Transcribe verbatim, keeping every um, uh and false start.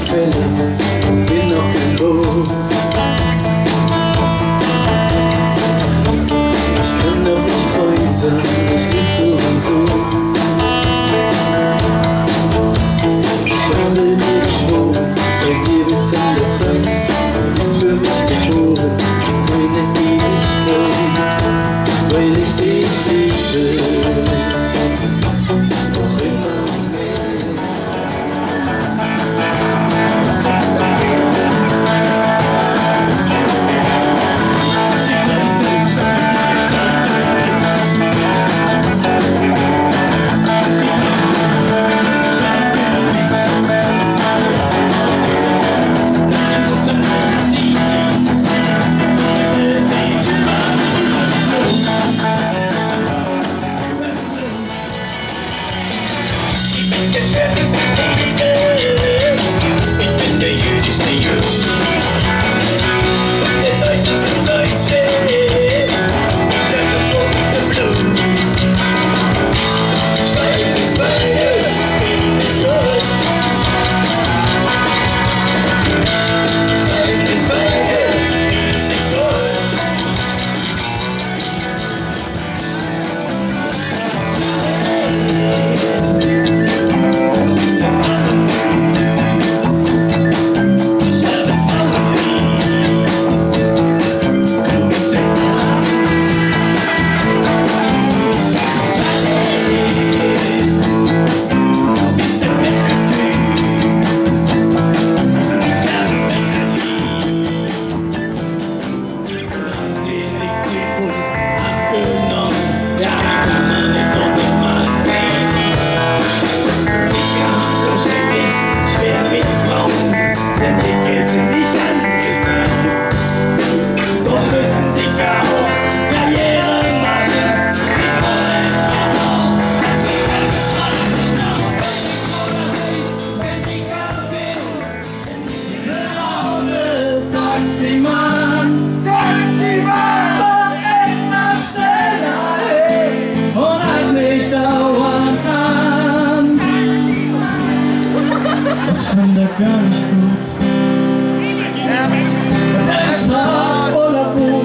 Quelle und bin noch kein Boot. Ich kann doch nicht treu sein, ich lieb sowieso. Ich habe mir geschworen, bei dir wird's anders sein. Du bist für mich geboren, ist eine Ewigkeit, weil ich dich liebe. Noch immer mehr. Ich bin der jüdischste Jüd. Der deutscheste Deutsche. Ich sag das roteste Blut. Schweig ist Weine, bin nicht tot. Schweig ist Weine, bin nicht tot. Das fand er gar nicht gut. Er ist voller Wut.